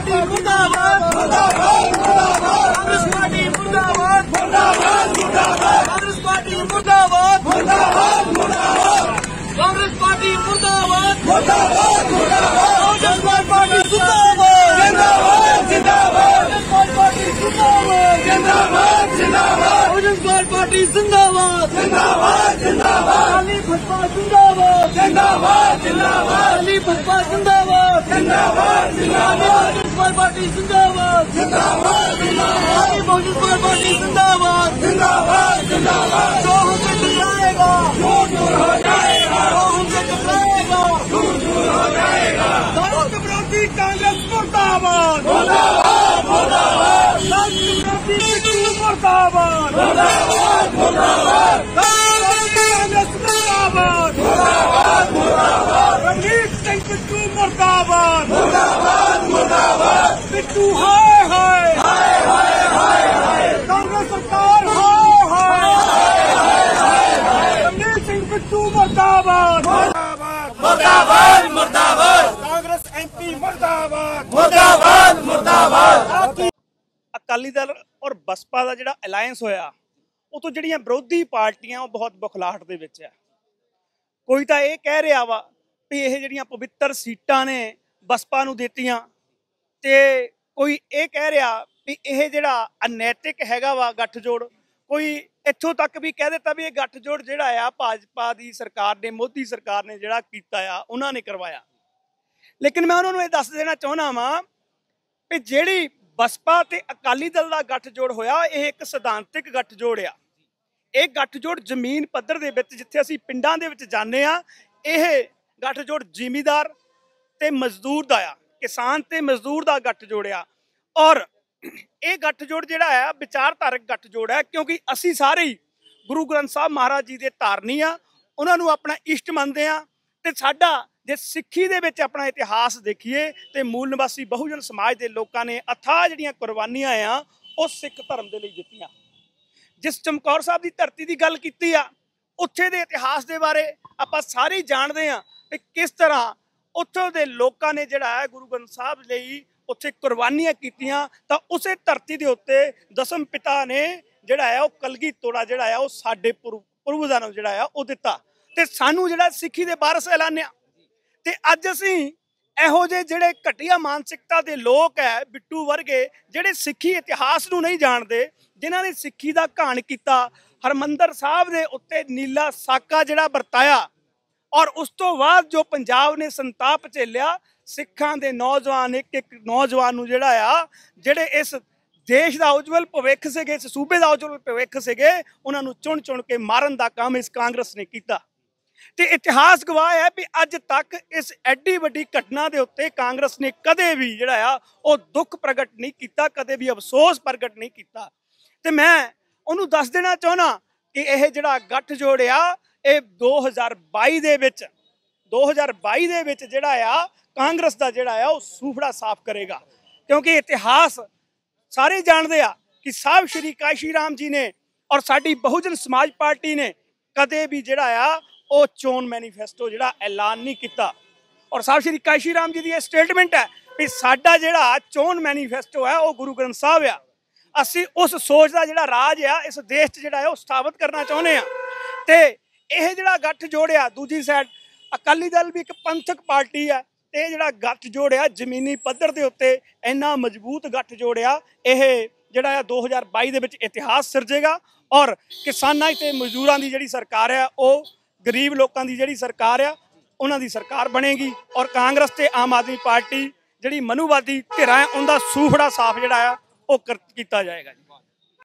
Party मुर्दाबाद Congress party मुर्दाबाद Congress party मुर्दाबाद कांग्रेस पार्टी मुर्दाबाद बहुजन समाज पार्टी जिंदाबाद बहुजन समाज पार्टी जिंदाबाद अली भाजपा जिंदाबाद अली भाजपा जिंदाबाद बहुजन समाज पार्टी जिंदाबाद अली बहुजन समाज पार्टी जिंदाबाद जो हमसे टकराएगा दूर हो जाएगा जो हमसे टकराएगा दूर हो जाएगा राष्ट्र विरोधी कांग्रेस मुर्दाबाद राष्ट्र विरोधी मुर्दाबाद कांग्रेस मुर्दाबाद रणजीत सिंह बिट्टू मुर्दाबाद बिट्टू हाय कांग्रेस सरकार हाय रणजीत सिंह बिट्टू मुर्दाबाद कांग्रेस एमपी मुर्दाबाद अकाली दल और बसपा का जिहड़ा अलायंस होया ਉਹ ਤੋਂ ਜਿਹੜੀਆਂ ਵਿਰੋਧੀ ਪਾਰਟੀਆਂ ਉਹ ਬਹੁਤ ਬੁਖਲਾਹਟ ਦੇ ਵਿੱਚ ਹੈ। ਕੋਈ ਤਾਂ ਇਹ ਕਹਿ ਰਿਹਾ ਵਾ ਵੀ ਇਹ ਜਿਹੜੀਆਂ ਪਵਿੱਤਰ ਸੀਟਾਂ ਨੇ ਬਸਪਾ ਨੂੰ ਦਿੱਤੀਆਂ ਤੇ ਕੋਈ ਇਹ ਕਹਿ ਰਿਹਾ ਵੀ ਇਹ ਜਿਹੜਾ ਅਨੈਤਿਕ ਹੈਗਾ ਵਾ ਗੱਠਜੋੜ, ਕੋਈ ਇੱਥੋਂ ਤੱਕ ਵੀ ਕਹਿ ਦਿੱਤਾ ਵੀ ਇਹ ਗੱਠਜੋੜ ਜਿਹੜਾ ਆ ਭਾਜਪਾ ਦੀ ਸਰਕਾਰ ਨੇ, ਮੋਦੀ ਸਰਕਾਰ ਨੇ ਜਿਹੜਾ ਕੀਤਾ ਆ ਉਹਨਾਂ ਨੇ ਕਰਵਾਇਆ। ਲੇਕਿਨ ਮੈਂ ਉਹਨਾਂ ਨੂੰ ਇਹ ਦੱਸ ਦੇਣਾ ਚਾਹੁੰਦਾ ਵਾਂ ਵੀ ਜਿਹੜੀ बसपा ते अकाली दल का गठजोड़ होया यह एक सिद्धांतिक गठजोड़ आ। यह गठजोड़ जमीन पद्धर दे विच जिथे असीं पिंडां दे विच जाने आ, यह गठजोड़ जिमीदार ते मजदूर दा आ, किसान ते मजदूर दा गठजोड़ आ। और यह गठजोड़ जिहड़ा आ विचारधारक गठजोड़ है, क्योंकि असीं सारे ही गुरु ग्रंथ साहब महाराज जी दे धारनी आ, उन्हां नूं अपना इष्ट मनदे आ ते साडा जे सिੱਖੀ ਦੇ ਵਿੱਚ ਆਪਣਾ ਇਤਿਹਾਸ ਦੇਖੀਏ ਤੇ ਮੂਲ ਨਿਵਾਸੀ ਬਹੁਜਨ ਸਮਾਜ ਦੇ ਲੋਕਾਂ ਨੇ ਅਥਾਹ ਜਿਹੜੀਆਂ ਕੁਰਬਾਨੀਆਂ ਆ ਉਹ ਸਿੱਖ ਧਰਮ ਦੇ ਲਈ ਦਿੱਤੀਆਂ। ਜਿਸ ਚਮਕੌਰ ਸਾਹਿਬ ਦੀ ਧਰਤੀ ਦੀ ਗੱਲ ਕੀਤੀ ਆ, ਉੱਥੇ ਦੇ ਇਤਿਹਾਸ ਦੇ ਬਾਰੇ ਆਪਾਂ ਸਾਰੇ ਜਾਣਦੇ ਆ ਕਿ ਕਿਸ ਤਰ੍ਹਾਂ ਉੱਥੋਂ ਦੇ ਲੋਕਾਂ ਨੇ ਜਿਹੜਾ ਹੈ ਗੁਰੂ ਗ੍ਰੰਥ ਸਾਹਿਬ ਲਈ ਉੱਥੇ ਕੁਰਬਾਨੀਆਂ ਕੀਤੀਆਂ। ਤਾਂ ਉਸੇ ਧਰਤੀ ਦੇ ਉੱਤੇ ਦਸਮ ਪਿਤਾ ਨੇ ਜਿਹੜਾ ਹੈ ਉਹ ਕਲਗੀ ਤੋੜਾ ਜਿਹੜਾ ਆ ਉਹ ਸਾਡੇ ਪੂਰਵਜਾਂ ਨੂੰ ਜਿਹੜਾ ਆ ਉਹ ਦਿੱਤਾ ਤੇ ਸਾਨੂੰ ਜਿਹੜਾ ਸਿੱਖੀ ਦੇ ਵਾਰਸ ਐਲਾਨਿਆ। ਤੇ ਅੱਜ ਅਸੀਂ ਇਹੋ ਜਿਹੇ ਜਿਹੜੇ ਘਟੀਆ ਮਾਨਸਿਕਤਾ ਦੇ ਲੋਕ ਹੈ ਬਿੱਟੂ ਵਰਗੇ ਜਿਹੜੇ ਸਿੱਖੀ ਇਤਿਹਾਸ ਨੂੰ ਨਹੀਂ ਜਾਣਦੇ, ਜਿਨ੍ਹਾਂ ਨੇ ਸਿੱਖੀ ਦਾ ਘਾਣ ਕੀਤਾ, ਹਰਮੰਦਰ ਸਾਹਿਬ ਦੇ ਉੱਤੇ ਨੀਲਾ ਸਾਕਾ ਜਿਹੜਾ ਵਰਤਾਇਆ ਔਰ ਉਸ ਤੋਂ ਬਾਅਦ ਜੋ ਪੰਜਾਬ ਨੇ ਸੰਤਾਪ ਝੇਲਿਆ, ਸਿੱਖਾਂ ਦੇ ਨੌਜਵਾਨ ਇੱਕ ਨੌਜਵਾਨ ਨੂੰ ਜਿਹੜਾ ਆ ਜਿਹੜੇ ਇਸ ਦੇਸ਼ ਦਾ ਉਜਵਲ ਭਵਿੱਖ ਸੀਗੇ, ਇਸ ਸੂਬੇ ਦਾ ਉਜਵਲ ਭਵਿੱਖ ਸੀਗੇ, ਉਹਨਾਂ ਨੂੰ ਚੁਣ ਚੁਣ ਕੇ ਮਾਰਨ ਦਾ ਕੰਮ ਇਸ ਕਾਂਗਰਸ ਨੇ ਕੀਤਾ। ਤੇ ਇਤਿਹਾਸ ਗਵਾਹ ਹੈ ਵੀ ਅੱਜ ਤੱਕ ਇਸ ਐਡੀ ਵੱਡੀ ਘਟਨਾ ਦੇ ਉੱਤੇ ਕਾਂਗਰਸ ਨੇ ਕਦੇ ਵੀ ਜਿਹੜਾ ਆ ਉਹ ਦੁੱਖ ਪ੍ਰਗਟ ਨਹੀਂ ਕੀਤਾ, ਕਦੇ ਵੀ ਅਫਸੋਸ ਪ੍ਰਗਟ ਨਹੀਂ ਕੀਤਾ। ਤੇ ਮੈਂ ਉਹਨੂੰ ਦੱਸ ਦੇਣਾ ਚਾਹੁੰਦਾ ਕਿ ਇਹ ਜਿਹੜਾ ਗੱਠਜੋੜ ਆ ਇਹ 2022 ਦੇ ਵਿੱਚ ਜਿਹੜਾ ਆ ਕਾਂਗਰਸ ਦਾ ਜਿਹੜਾ ਆ ਉਹ ਸੂਫੜਾ ਸਾਫ਼ ਕਰੇਗਾ, ਕਿਉਂਕਿ ਇਤਿਹਾਸ ਸਾਰੇ ਜਾਣਦੇ ਆ ਕਿ ਸਾਹਿਬ ਸ਼੍ਰੀ ਕਾਸ਼ੀ ਰਾਮ ਜੀ ਨੇ ਔਰ ਸਾਡੀ ਬਹੁਜਨ ਸਮਾਜ ਪਾਰਟੀ ਨੇ ਕਦੇ ਵੀ ਜਿਹੜਾ ਆ ਉਹ ਚੋਣ ਮੈਨੀਫੈਸਟੋ ਜਿਹੜਾ ਐਲਾਨ ਨਹੀਂ ਕੀਤਾ। ਔਰ ਸਾਹਿਬ ਸ਼੍ਰੀ ਕਾਸ਼ੀ ਰਾਮ ਜੀ ਦੀ ਇਹ ਸਟੇਟਮੈਂਟ ਹੈ ਵੀ ਸਾਡਾ ਜਿਹੜਾ ਚੋਣ ਮੈਨੀਫੈਸਟੋ ਹੈ ਉਹ ਗੁਰੂ ਗ੍ਰੰਥ ਸਾਹਿਬ ਆ। ਅਸੀਂ ਉਸ ਸੋਚ ਦਾ ਜਿਹੜਾ ਰਾਜ ਆ ਇਸ ਦੇਸ਼ 'ਚ ਜਿਹੜਾ ਹੈ ਉਹ ਸਥਾਪਿਤ ਕਰਨਾ ਚਾਹੁੰਦੇ ਆ। ਤੇ ਇਹ ਜਿਹੜਾ ਗੱਠ ਜੋੜਿਆ ਦੂਜੀ ਸਾਈਡ ਅਕਾਲੀ ਦਲ ਵੀ ਇੱਕ ਪੰਥਕ ਪਾਰਟੀ ਆ ਤੇ ਇਹ ਜਿਹੜਾ ਗੱਠ ਜੋੜਿਆ ਜ਼ਮੀਨੀ ਪੱਧਰ ਦੇ ਉੱਤੇ ਇੰਨਾ ਮਜ਼ਬੂਤ ਗੱਠ ਜੋੜਿਆ, ਇਹ ਜਿਹੜਾ ਆ 2022 ਦੇ ਵਿੱਚ ਇਤਿਹਾਸ ਸਿਰਜੇਗਾ ਔਰ ਕਿਸਾਨਾਂ ਤੇ ਮਜ਼ਦੂਰਾਂ ਦੀ ਜਿਹੜੀ ਸਰਕਾਰ ਆ ਉਹ ਗਰੀਬ ਲੋਕਾਂ ਦੀ ਜਿਹੜੀ ਸਰਕਾਰ ਆ ਉਹਨਾਂ ਦੀ ਸਰਕਾਰ ਬਣੇਗੀ ਔਰ ਕਾਂਗਰਸ ਤੇ ਆਮ ਆਦਮੀ ਪਾਰਟੀ ਜਿਹੜੀ ਮਨੂਵਾਦੀ ਧਿਰਾਂ ਹੈ ਉਹਦਾ ਸੂਫੜਾ ਸਾਫ਼ ਜਿਹੜਾ ਆ ਉਹ ਕੀਤਾ ਜਾਏਗਾ।